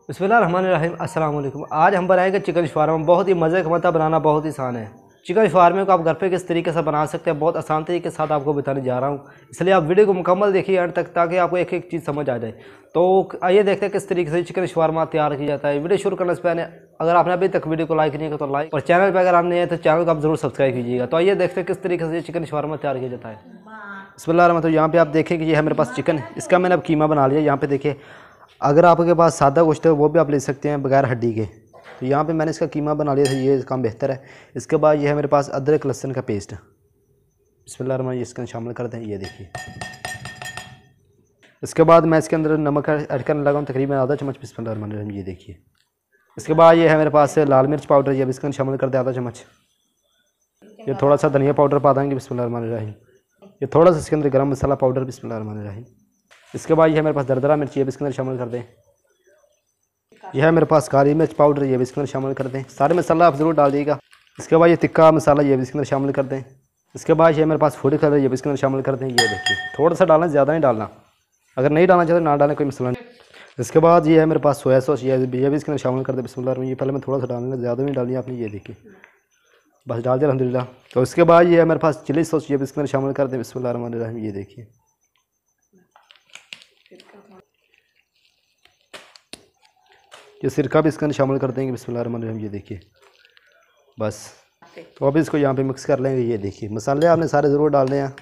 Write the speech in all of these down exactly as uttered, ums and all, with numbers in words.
बिस्मिल्लाहिर्रहमानिर्रहीम। अस्सलाम वालेकुम। आज हम बनाएंगे चिकन शवारमा। बहुत ही मज़े का बनता, बनाना बहुत ही आसान है। चिकन शवारमे को आप घर पे किस तरीके से बना सकते हैं, बहुत आसान तरीके के साथ आपको बताने जा रहा हूँ। इसलिए आप वीडियो को मुकम्मल देखिए अंत तक, ताकि आपको एक एक चीज़ समझ आ जाए। तो आइए देखते हैं किस तरीके से चिकन शवारमा तैयार किया जाता है। वीडियो शुरू करने से पहले अगर आपने अभी तक वीडियो को लाइक नहीं किया तो लाइक, और चैनल पर अगर आप नहीं है तो चैनल को आप जरूर सब्सक्राइब कीजिएगा। तो आइए देखते हैं किस तरीके से चिकन शवारमा तैयार किया जाता है। बिस्मिल्लाह। तो यहाँ पे आप देखें कि ये है मेरे पास चिकन, इसका मैंने अब कीमा बना लिया। यहाँ पे देखिए, अगर आपके पास सादा गोश्त है वो भी आप ले सकते हैं बगैर हड्डी के। तो यहाँ पे मैंने इसका कीमा बना लिया था, ये काम बेहतर है। इसके बाद ये है मेरे पास अदरक लहसुन का पेस्ट। बिस्मिल्लाह, इसका शामिल कर दें, ये देखिए। इसके बाद मैं इसके अंदर नमक ऐड करने लगा हूँ, तकरीबन आधा चम्मच। बिस्मिल्लाह, ये देखिए। इसके बाद ये है मेरे पास लाल मिर्च पाउडर, ये भी इसके अंदर शामिल कर दें आधा चम्मच। ये थोड़ा सा धनिया पाउडर पा देंगे। बिस्मिल्लाह। ये थोड़ा सा इसके अंदर गरम मसाला पाउडर। बिस्मिल्लाह। इसके बाद ये है मेरे पास दरदरा मिर्च, ये भी इसके अंदर शामिल कर दें। यह है मेरे पास काली मिर्च पाउडर, ये भी इसके अंदर शामिल कर दें। सारे मसाला आप ज़रूर डाल दीजिएगा। इसके बाद ये तिक्का मसाला, ये भी इसके अंदर शामिल कर दें। इसके बाद ये मेरे पास फूड कलर, ये भी इसके अंदर शामिल कर दें। ये देखिए, थोड़ा सा डालना, ज़्यादा नहीं डालना। अगर नहीं डालना चाहते ना डालें, कोई मसला नहीं। इसके बाद ये है मेरे पास सोया सॉस, ये भी ये भी इसके अंदर शामिल कर दें। बिस्मिल्लाह। ये पहले मैं थोड़ा सा डालना, ज़्यादा नहीं डालनी आपने, ये देखिए, बस डाल दिया अल्हम्दुलिल्लाह। तो इसके बाद ये है मेरे पास चिली सॉस, ये भी इसके अंदर शामिल कर दें। बिस्मिल्लाह। ये देखिए, ये सिरका भी इसके अंदर शामिल कर देंगे। बिस्मिल्लाह। ये देखिए, बस। तो अभी इसको यहाँ पे मिक्स कर लेंगे। ये देखिए, मसाले आपने सारे ज़रूर डालने हैं।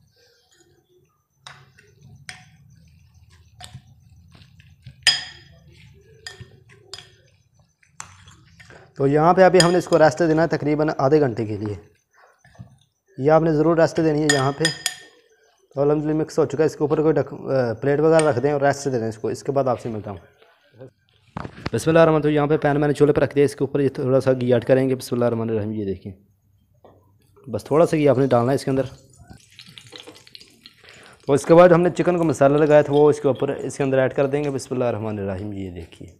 तो यहाँ पे अभी हमने इसको रेस्ट देना है तकरीबन आधे घंटे के लिए। ये आपने ज़रूर रेस्ट देनी है यहाँ पे। तो अल्हम्दुलिल्लाह मिक्स हो चुका है। इसके ऊपर कोई प्लेट वगैरह रख दें और रेस्ट दे दें इसको। इसके बाद आपसे मिलता हूँ। बिस्मिल्लाह। तो यहाँ पे पैन मैंने चूल्हे पर रख दिया, इसके ऊपर ये थोड़ा सा घी ऐड करेंगे। बिस्मिल्लाह। ये देखिए, बस थोड़ा सा घी आपने डालना है इसके अंदर। तो इसके बाद हमने चिकन को मसाला लगाया था वो इसके ऊपर इसके अंदर ऐड कर देंगे। बिस्मिल्लाह। ये देखिए,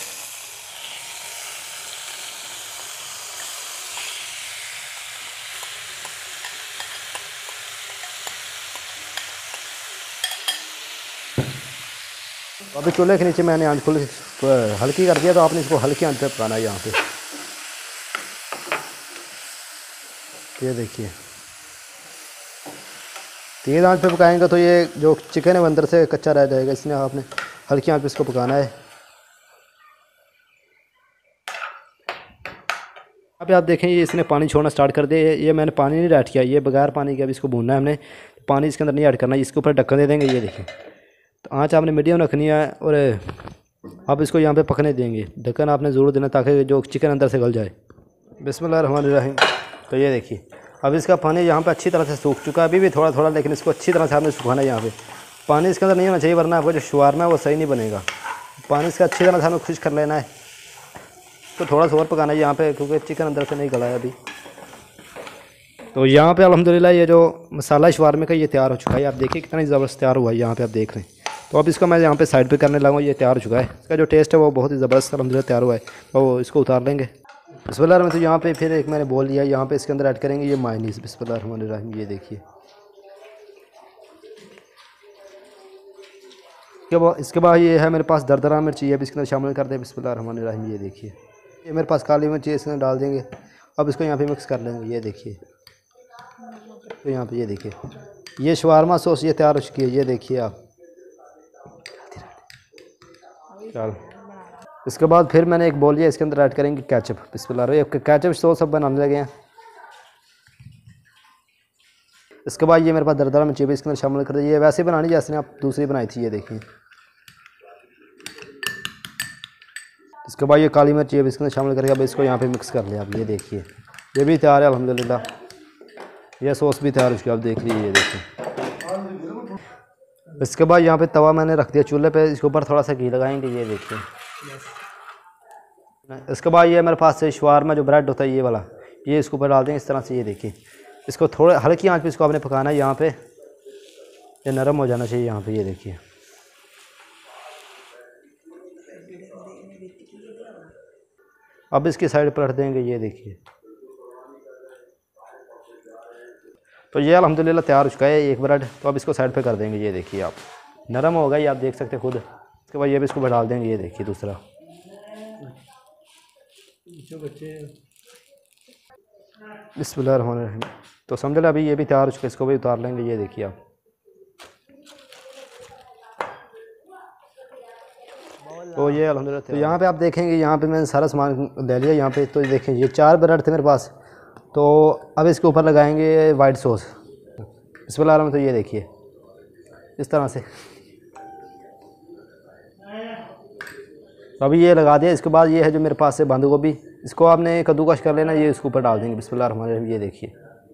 अभी चूल्हे के नीचे मैंने आंच खुल हल्की कर दिया, तो आपने इसको हल्की आंच पे पकाना है यहाँ पे। ये देखिए, तेज़ आंच पे पकाएंगे तो ये जो चिकन है वो अंदर से कच्चा रह जाएगा, इसलिए आपने हल्की आंच पे इसको पकाना है। अभी आप देखें, ये इसने पानी छोड़ना स्टार्ट कर दिया। ये मैंने पानी नहीं ऐड किया, ये बगैर पानी के अभी इसको भूनना है हमने। पानी इसके अंदर नहीं ऐड करना, इसके ऊपर ढक्कन दे देंगे। ये देखिए, तो आँच आपने मीडियम रखनी है और आप इसको यहाँ पे पकने देंगे। ढक्कन आपने ज़रूर देना ताकि जो चिकन अंदर से गल जाए। बिस्मिल्लाहिर्रहमानिर्रहीम। तो ये देखिए, अब इसका पानी यहाँ पे अच्छी तरह से सूख चुका है, अभी भी थोड़ा थोड़ा, लेकिन इसको अच्छी तरह से आपने सुखाना है। यहाँ पे पानी इसके अंदर नहीं होना चाहिए, वरना आपका जो शवारमा है वो सही नहीं बनेगा। पानी इसका अच्छी तरह से हमें खुश कर लेना है। तो थोड़ा सा और पकाना है यहाँ पे, क्योंकि चिकन अंदर से नहीं गला है अभी। तो यहाँ पे अल्हम्दुलिल्लाह ये जो मसाला शवारमे का ये तैयार हो चुका है। आप देखिए कितना ज़बरदस्त तैयार हुआ है, यहाँ पे आप देख रहे हैं। तो अब इसको मैं यहाँ पे साइड पे करने लगा, ये तैयार हो चुका है। इसका जो टेस्ट है वो बहुत ही ज़बरदस्त अल्हम्दुलिल्लाह तैयार हुआ है। तो इसको उतार लेंगे। बिस्मिल्लाह। में तो यहाँ पे फिर एक मैंने बोल दिया, यहाँ पे इसके अंदर ऐड करेंगे ये मायनीज़। बिस्मिल्लाह। ये देखिए, इसके बाद ये है मेरे पास दरदरा मिर्च, ये भी इसके अंदर शामिल कर दें। बिस्मिल्लाह। ये देखिए, ये मेरे पास काली मिर्च इसके अंदर डाल देंगे। अब इसको यहाँ पे मिक्स कर लेंगे। ये देखिए, तो यहाँ पे ये देखिए, ये शवारमा सॉस ये तैयार हो चुकी है। ये देखिए आप, चल। इसके बाद फिर मैंने एक बोल लिया, इसके अंदर ऐड करेंगे केचप। बिस्मिल्लाह। केचप सॉस सब बनाने लगे हैं। इसके बाद ये मेरे पास दरदरा मिर्च भी इसके अंदर शामिल कर दिए। ये वैसे बनानी जैसे आप दूसरी बनाई थी। ये देखिए, इसके बाद ये काली मिर्च ये भी इसके अंदर शामिल करके अब इसको यहाँ पे मिक्स कर लिया। अब ये देखिए, ये भी तैयार है अल्हम्दुलिल्लाह। यह सॉस भी तैयार हो चुकी है, आप देख लीजिए। ये देखिए, इसके बाद यहाँ पे तवा मैंने रख दिया चूल्हे पे, इसके ऊपर थोड़ा सा घी लगाएंगे। ये देखिए, इसके बाद ये मेरे पास से शवारमा जो ब्रेड होता है ये वाला, ये इसके ऊपर डाल देंगे इस तरह से। ये देखिए, इसको थोड़े हल्की आंच पे इसको आपने पकाना है। यहाँ पे ये नरम हो जाना चाहिए यहाँ पे। ये देखिए, अब इसकी साइड पर रख देंगे। ये देखिए, तो ये अल्हम्दुलिल्लाह तैयार हो चुका है एक ब्रेड। तो अब इसको साइड पे कर देंगे। ये देखिए, आप नरम हो गया, ये आप देख सकते हैं खुद। इसके बाद ये भी इसको डाल देंगे। ये देखिए दूसरा, जो बच्चे बिस्मिल्लाहिर्रहमानिर्रहीम। तो समझ लो अभी ये भी तैयार हो चुका है, इसको भी उतार लेंगे। ये देखिए आप, तो ये अल्हम्दुलिल्लाह। तो यहाँ पे आप देखेंगे, यहाँ पे मैंने सारा सामान ले लिया यहाँ पे। तो देखें ये चार ब्रेड थे मेरे पास, तो अब इसके ऊपर लगाएंगे वाइट सॉस। बिस्मिल्लाह। तो ये देखिए इस तरह से अभी ये लगा दिया। इसके बाद ये है जो मेरे पास है बंद गोभी, इसको आपने कद्दूकश कर लेना, ये इसके ऊपर डाल देंगे। बिस्मिल्लाह। ये देखिए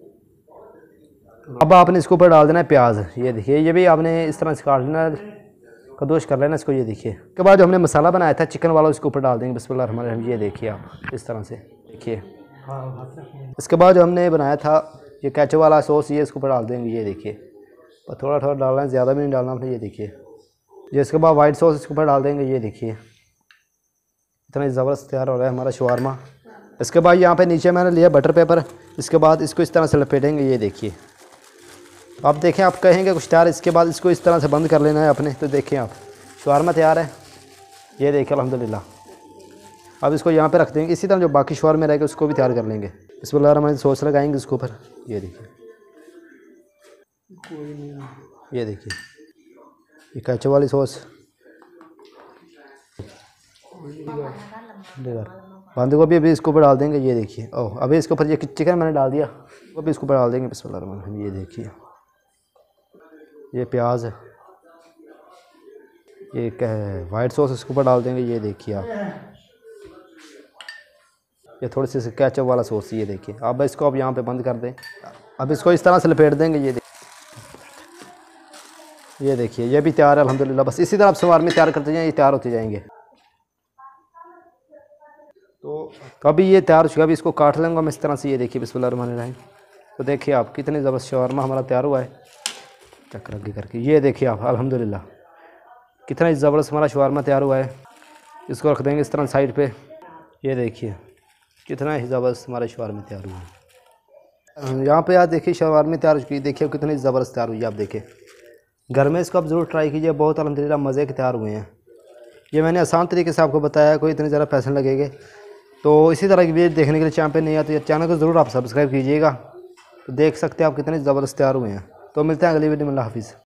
अब आपने इसके ऊपर डाल देना है प्याज। ये देखिए ये भी आपने इस तरह से काट लेना, कद्दूकश कर लेना इसको। ये देखिए उसके बाद जो हमने मसाला बनाया था चिकन वाला, उसके ऊपर डाल देंगे। बिस्मिल्लाह। ये देखिए आप इस तरह से देखिए। इसके बाद जो हमने बनाया था ये केचप वाला सॉस, ये इसके ऊपर डाल देंगे। ये देखिए और थोड़ा थोड़ा डालना है, ज़्यादा भी नहीं डालना आपने। ये देखिए ये इसके बाद वाइट सॉस इसके ऊपर डाल देंगे। ये देखिए इतना ज़बरदस्त तैयार हो रहा है हमारा शवारमा। इसके बाद यहाँ पे नीचे मैंने लिया बटर पेपर, इसके बाद इसको इस तरह से लपेटेंगे। ये देखिए आप देखें, आप कहेंगे कुछ तैयार, इसके बाद इसको इस तरह से बंद कर लेना है अपने। तो देखें आप शवारमा तैयार है। ये देखिए अल्हम्दुलिल्लाह। अब इसको यहाँ पे रख देंगे। इसी तरह जो बाकी शवारमा रहेगा उसको भी तैयार कर लेंगे। बिस्मिल्लाह। सॉस लगाएंगे इसके ऊपर। ये देखिए ये देखिए ये केचप वाली सॉस, बंद गोभी अभी इसके ऊपर डाल देंगे। ये देखिए ओह अभी इसके ऊपर ये चिकन मैंने डाल दिया, वो भी इसके ऊपर डाल देंगे। बिस्मिल्लाह। ये देखिए ये प्याज है, ये क्या है वाइट सॉस इसके ऊपर डाल देंगे। ये देखिए आप, ये थोड़ी सी केचप वाला सॉस। ये देखिए अब इसको अब यहाँ पे बंद कर दें। अब इसको इस तरह से लपेट देंगे। ये ये देखिए ये भी तैयार है अल्हम्दुलिल्लाह। बस इसी तरह आप शवारमा तैयार करते जाएं, ये तैयार होते जाएंगे। तो अभी ये तैयार हो चुका है, अभी इसको काट लेंगे हम इस तरह से। ये देखिए बिस्मिल्लाह। तो देखिए आप कितनी ज़बरदस्त शवारमा हमारा तैयार हुआ है, चक्कर आगे करके। ये देखिए आप अल्हम्दुलिल्लाह कितना ज़बरदस्त हमारा शवारमा तैयार हुआ है। इसको रख देंगे इस तरह साइड पे। ये देखिए कितना ही ज़बरदस्त हमारा शवारमा तैयार हुआ है। यहाँ पे आप देखिए शवारमा तैयार हो चुकी है, देखिए कितनी ज़बरदस्त तैयार हुई है। आप देखिए घर में इसको आप ज़रूर ट्राई कीजिए, बहुत अल्हम्दुलिल्लाह मज़े के तैयार हुए हैं। ये मैंने आसान तरीके से आपको बताया, कोई इतने ज़्यादा पैसे लगेंगे। तो इसी तरह की वीडियो देखने के लिए चैनल पे नहीं आते तो चैनल को ज़रूर आप सब्सक्राइब कीजिएगा। तो देख सकते हैं आप कितने ज़बरदस्त तैयार हुए हैं। तो मिलते हैं अगली वीडियो में। अल्लाह हाफिज़।